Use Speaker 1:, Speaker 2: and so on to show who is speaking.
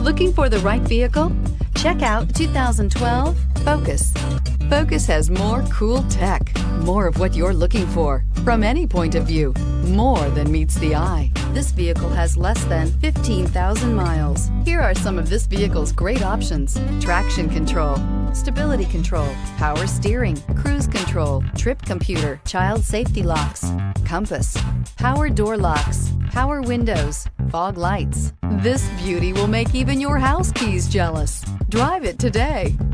Speaker 1: Looking for the right vehicle? Check out 2012 Focus. Focus has more cool tech, more of what you're looking for. From any point of view, more than meets the eye. This vehicle has less than 15,000 miles. Here are some of this vehicle's great options: traction control, stability control, power steering, cruise control, trip computer, child safety locks, compass, power door locks, power windows, fog lights. This beauty will make even your house keys jealous. Drive it today.